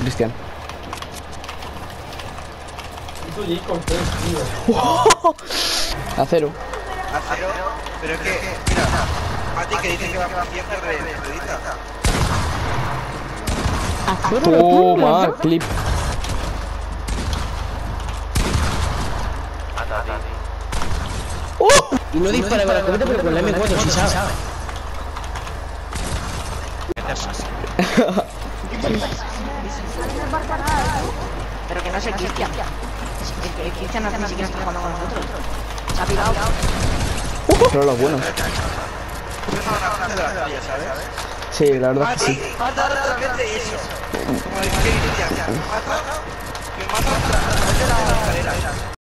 Cristian. A cero. Pero es que, mira, a ti que dices que va a siempre redita. Toma, clip. Y no dispara con la escopeta, pero con la M4 sí sabe. Pero que no es el Cristian. El Cristian no hace ni siquiera está jugando con nosotros. Se ha pirado. Pero los buenos. Sí, la verdad es que sí. Mata realmente eso. Como el que mata, que mata a través de la escalera.